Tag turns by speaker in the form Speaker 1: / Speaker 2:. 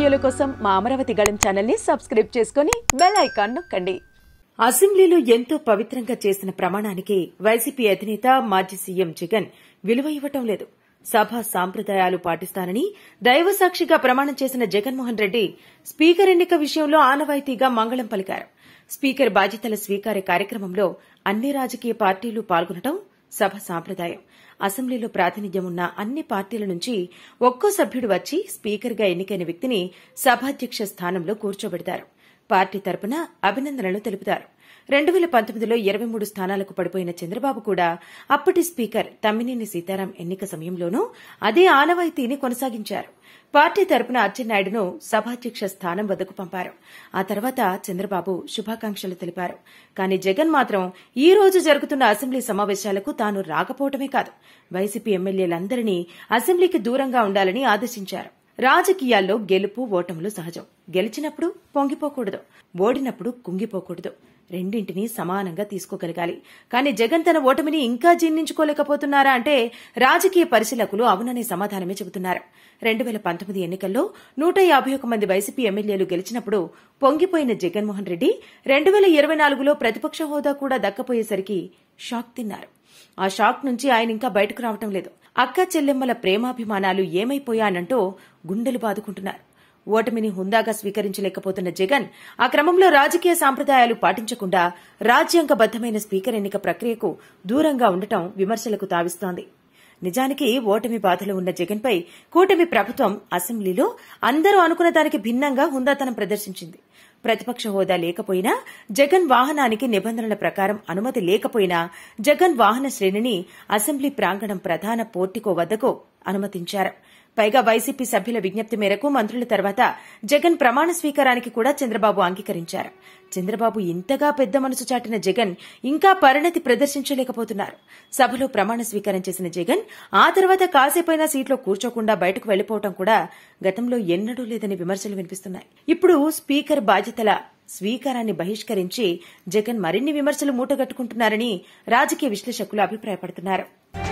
Speaker 1: వీడియోల కోసం మా అమరావతి గళం ఛానల్ ని సబ్స్క్రైబ్ చేసుకుని బెల్ ఐకాన్ నొక్కండి.
Speaker 2: అసెంబ్లీలో ఎంతో పవిత్రంగా చేసిన ప్రమాణానికి వైసీపీ అధినేత మాజీ సీఎం జగన్ విలువ ఇవ్వటం లేదు. సభ సాంప్రదాయాలు పాటిస్తానని దైవసాక్షిగా ప్రమాణం చేసిన జగన్మోహన్ రెడ్డి స్పీకర్ ఎన్నిక విషయంలో ఆనవాయితీగా మంగళం పలికారు. స్పీకర్ బాధ్యతల స్వీకార కార్యక్రమంలో అన్ని రాజకీయ పార్టీలు పాల్గొనడం సభ సాంప్రదాయం. అసెంబ్లీలో ప్రాతినిధ్యం ఉన్న అన్ని పార్టీల నుంచి ఒక్కో సభ్యుడు వచ్చి స్పీకర్గా ఎన్నికైన వ్యక్తిని సభాధ్యక్ష స్థానంలో కూర్చోబెడతారు. పార్టీ తరపున అభినందనలు తెలుపుతారు. 2019లో 23 స్థానాలకు పడిపోయిన చంద్రబాబు కూడా అప్పటి స్పీకర్ తమ్మినేని సీతారాం ఎన్నిక సమయంలోనూ అదే ఆనవాయితీని కొనసాగించారు. పార్టీ తరపున అచ్చెన్నాయుడును సభాధ్యక్ష స్థానం వద్దకు పంపారు. ఆ తర్వాత చంద్రబాబు శుభాకాంక్షలు తెలిపారు. కానీ జగన్ మాత్రం ఈ రోజు జరుగుతున్న అసెంబ్లీ సమావేశాలకు తాను రాకపోవడమే కాదు, వైసీపీ ఎమ్మెల్యేలందరినీ అసెంబ్లీకి దూరంగా ఉండాలని ఆదేశించారు. రాజకీయాల్లో గెలుపు ఓటములు సహజం. గెలిచినప్పుడు పొంగిపోకూడదు, ఓడినప్పుడు కుంగిపోకూడదు. రెండింటినీ సమానంగా తీసుకోగలగాలి. కానీ జగన్ తన ఓటమిని ఇంకా జీర్ణించుకోలేకపోతున్నారా అంటే రాజకీయ పరిశీలకులు అవుననే సమాధానమే చెబుతున్నారు. 2019 ఎన్నికల్లో 151 మంది వైసీపీ ఎమ్మెల్యేలు గెలిచినప్పుడు పొంగిపోయిన జగన్మోహన్ రెడ్డి 2024లో ప్రతిపక్ష హోదా కూడా దక్కపోయేసరికి షాక్ తిన్నారు. ఆ షాక్ నుంచి ఆయన ఇంకా బయటకు రావటం లేదు. అక్క చెల్లెమ్మల ప్రేమాభిమానాలు ఏమైపోయానంటూ గుండెలు బాదుకుంటున్నారు. ఓటమిని హుందాగా స్వీకరించలేకపోతున్న జగన్ ఆ క్రమంలో రాజకీయ సాంప్రదాయాలు పాటించకుండా రాజ్యాంగబద్దమైన స్పీకర్ ఎన్నిక ప్రక్రియకు దూరంగా ఉండటం విమర్శలకు తావిస్తోంది. నిజానికి ఓటమి బాధలో ఉన్న జగన్పై కూటమి ప్రభుత్వం అసెంబ్లీలో అందరూ అనుకున్న దానికి భిన్నంగా హుందాతనం ప్రదర్శించింది. ప్రతిపక్ష హోదా లేకపోయినా, జగన్ వాహనానికి నిబంధనల ప్రకారం అనుమతి లేకపోయినా జగన్ వాహన శ్రేణిని అసెంబ్లీ ప్రాంగణం ప్రధాన పోర్టికో వద్దకు అనుమతించారు. పైగా వైసీపీ సభ్యుల విజ్ఞప్తి మేరకు మంత్రుల తర్వాత జగన్ ప్రమాణ స్వీకారానికి కూడా చంద్రబాబు అంగీకరించారు. చంద్రబాబు ఇంతగా పెద్ద మనసు చాటిన జగన్ ఇంకా పరిణతి ప్రదర్శించలేకపోతున్నారు. సభలో ప్రమాణ స్వీకారం చేసిన జగన్ ఆ తర్వాత కాసేపైనా సీట్లో కూర్చోకుండా బయటకు వెళ్లిపోవడం కూడా గతంలో ఎన్నడూ లేదని విమర్శలు వినిపిస్తున్నాయి. ఇప్పుడు స్పీకర్ బాధ్యతల స్వీకారాన్ని బహిష్కరించి జగన్ మరిన్ని విమర్శలు మూటగట్టుకుంటున్నారని రాజకీయ విశ్లేషకులు అభిప్రాయపడుతున్నారు.